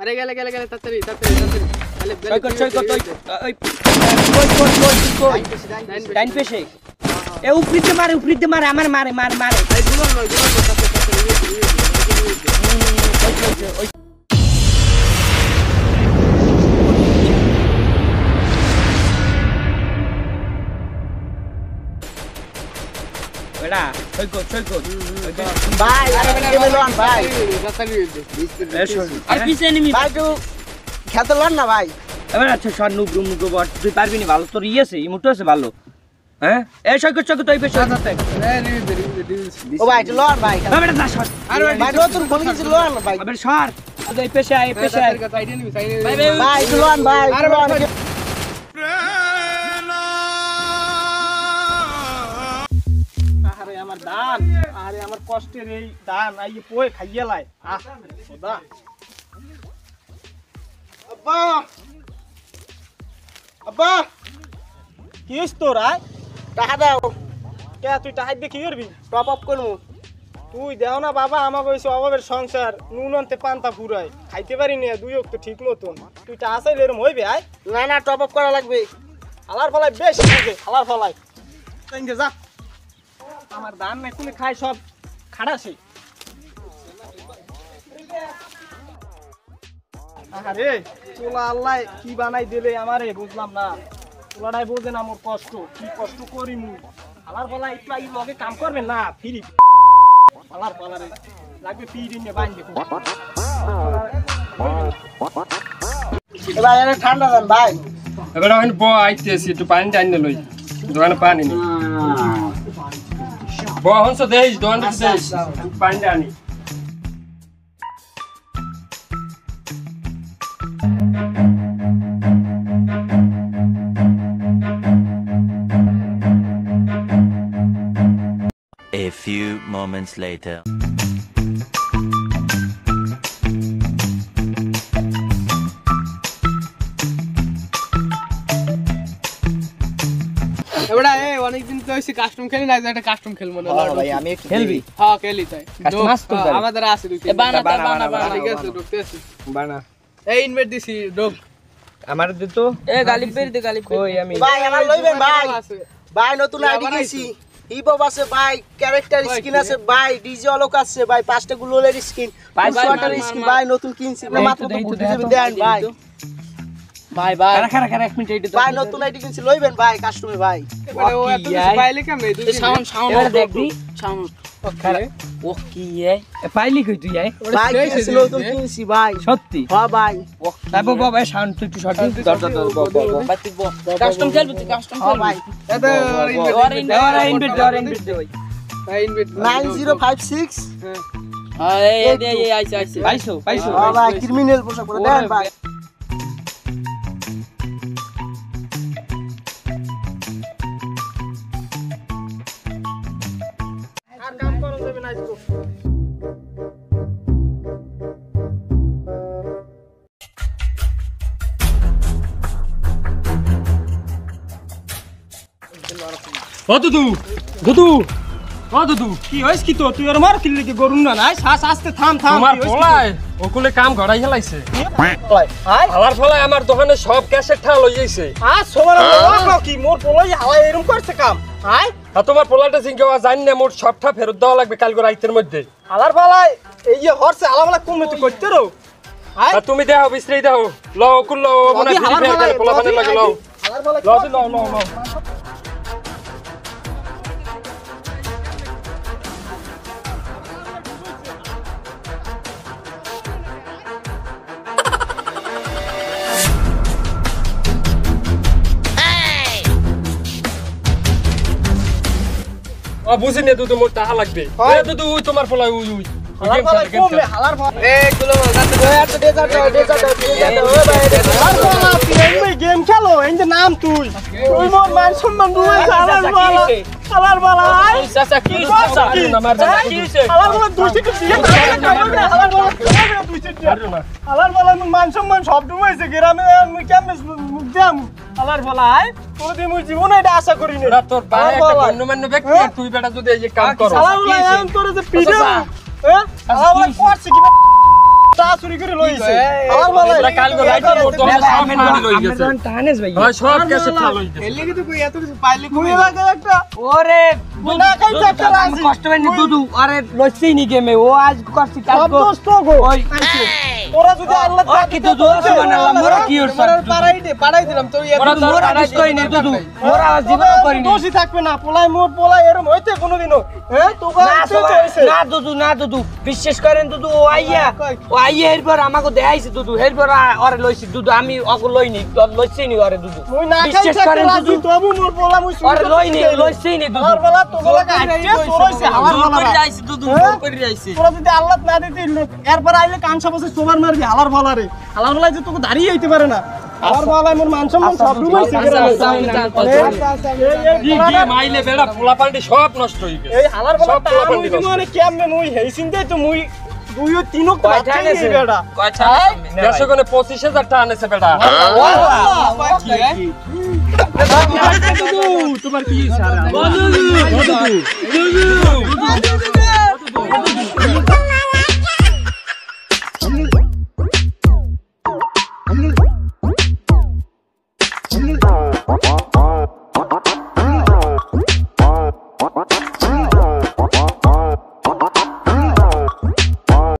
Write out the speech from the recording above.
আরে গেলে তাড়াতাড়ি ডাইন পেশে এ উপরিতে মারে আমার মারে আরে গুলো বেড়া সই কর ভাই আরে গেমে লন ভাই তাড়াতাড়ি আর পিছে এনিমি ভাই একটু খেতে লন না ভাই এবার আচ্ছা সর নুগ্রু বট তুই পারবি না ভালো তোর আছে ইমোটো আছে ভালো হ্যাঁ এই সই কর তুই পেশে ও ভাই একটু লন ভাই বেড়া যা সর আরে ভাই নতুন ফোন কিনছি লন ভাই আবার সর এই পেশে আয় ভাই একটু লন ভাই আরে লন আরে আমার দান আরে আমার কষ্টের এই দান আই পোয়ে খাইয়ে লাই খোদা আব্বা কি হইছ তোর আয় টাকা দাও কে তুই টাকা দিয়ে কি করবি টপ আপ করবো তুই দেও না বাবা আমার কইছ অভাবের সংসার নুন আনতে পান্তা ফুরাই খাইতে পারি না দুই তো ঠিক মতন তুই টা আসাইলে এরম হইবে আয় না টপ আপ করা লাগবে হালার ফলাই বেশি থাকে হালার ফলাই তাইঙ্গে যা আমার দান না কোনে খাই সব খাড়াছে আরে তোলা আল্লাহ কি বানাই দিলে আমারে বুঝলাম না তোলাটাই বোঝে না আমার কষ্ট কি কষ্ট করি মুই হালার ফলাই একটু এই লগে কাম করবে না ফিরি হালার ফলারে লাগবে ফিরি নিয়ে বাইন দেখো ভাই আরে ঠান্ডা দেন ভাই এবার আমি আইতেছি একটু পানি টাইন লই দোকানে পানি নেই হনস দেইস দোকানে দেইস পানি টানি A few moments later. এবারে অনেকদিন তো হইছে কাস্টম খেলি না একটা কাস্টম খেলবো না ভাই আমি একটু খেলবি হ্যাঁ খেলি তাই কাস্টম মাস্ত আমাদের আছে দুই বানা ঠিক আছে ঢুকতে আছে বানা এই ইনভাইট দিছি ঢুক আমার দে তো এ গালি পের দে গালি পের কই আমি ভাই আমার লইবেন ভাই আছে ভাই নতুন আইডি কিনছি হিপ হপ আছে ভাই ক্যারেক্টার স্কিন আছে ভাই ডিজে অলোক আছে ভাই পাঁচটা গুলোলের স্কিন ওয়াটার স্কিন ভাই নতুন কিনছি না মাত্র তো বুঝে দেন ভাই ভাই খারা 1 মিনিট এইটা ভাই নতুন আইডি কিনছি লইবেন ভাই কাস্টমে ভাই এবারে ও এত কিছু পাইলে কেমনে দুই সাউন্ড এবারে দেখবি সাউন্ড ও কি এ পাইলি কই তুই আয় ভাই কিনছি নতুন কিনছি ভাই সত্যি হ্যাঁ ভাই তারপর বাবা সাউন্ড তুই একটু শর্ট কাস্টম খেলবি তুই কাস্টম হ্যাঁ খেলবি ভাই এত দেওয়ার ইনভিট দে ভাই ইনভাইট 9056 এই আইছে পাইছো হ্যাঁ ভাই ক্রিমিনাল পোশাক পরে দেন ভাই আর কাম করন দেবে না আজকে দুদু কি হইছ কি তো তুই আর মার কিল্লে কি গরুন না নাই শ্বাস আস্তে থাম তোমার পোলায় ওকুলে কাম ঘড়াই হেলাইছে আয় হালার ফলায় আমার দোকানে সব ক্যাশেট ঠা লই যাইছে সবার কি মোর পোলাই হাওয়া এরকম করছে কাম আয় আর তোমার পোলাটা জিঙ্গাওয়া জানি না মোর সবটা ফেরত দেওয়া লাগবে কালকে রাইতের মধ্যে হালার পালায় এই যে হরছে আলামালা কমে তুই করতে রো আয় আর তুমি দেখো বিশ্রী দেখো লও ওকুল লও মনে অবি ফ্রি হালার ফায়ার পোলা বানে লাগে লও হালার পালায় লও বুঝিনি দুদু মোর টাকা লাগবে দুদু তোমার পোলা উই হালার পালায় কমলে হালার পালায় এগুলো গেম খেলো এই যে নাম তুই তুই মোর মান সম্মান দুই হালার পালা চাচা কি আমার হালার পালা দুই থেকে দিয়ে হালার পালা দুই থেকে হালার পালা মান সম্মান সব ডুবাইছে গ্রামে মুই কেমনে মুখ দাম হালার পালা আয় কোনদিন মুই জীবনে এটা আশা করি না তোর ভাই একটা গণ্যমান্য ব্যক্তি আর তুই বেটা যদি এই যে কাম করো হালার পালা তোর যে পিডা হ্যাঁ হালার পালা করছে কি চা চুরি করে লইছে আমার বলে তোরা কাল গো রাইতে মোর তো সব পানি লই গেছে টানেস ভাই হয় সব কেসে খাল লই গেছে এলে কিন্তু কই এত কিছু পাইলে তুমি লাগে একটা ওরে না খাইতে একটা আমি কষ্ট পাইনি দুদু আরে লইছেই নি গেমে ও আজ করছি কাল সব গো দোষ তো গো ওরা যদি আল্লাহ ও কি দুদু বানালাম মোরা কি হইছে পাড়াই দিলাম তোর মোরা তো মোরা কিছু কই নি দুদু মোরা জীবন করিনি দোষই থাকবে না পোলাই এরম হইতে কোনোদিনও হ্যাঁ তোকে না দুদু বিশ্বাস করেন দুদু ও আইয়া এরপর আমাকে দেখাইছে দুদু এরপর ওরে লইছি দুদু আমি ওকে লইনি লইছি নি ওরে দুদু মুই না খাই বিশ্বাস থাকতে করেন রাজি দুদু তবু মোর পোলা মুই ওরে লইনি লইছি নি দুদু আমার বলা তো বলা কাটছে তোরইছে আমার জোর বলা করে যাইছি দুদু জোর করে যাইছি তোরা যদি আল্লাহ না দিতে এরপর আইলে কানসা বসে সোবার মারবি হালার বলা রে হালার বলা যে তোকে দাঁড়িয়ে হইতে পারে না আমার বলা মোর মান সম্মান সব ডুবাইছে কি মাইলে বেড়া পোলা পাল্টি সব নষ্ট হই গেছে এই হালার বলা সব পোলা পাল্টি মুই মানে কেমনে মুই হেইছিন দে তো মুই দুইও তিনও কয়টা আনেছে বেটা কয়টা দেড়শো কোনে 25,000 টাকা আনেছে বেটা তোমার কি সারা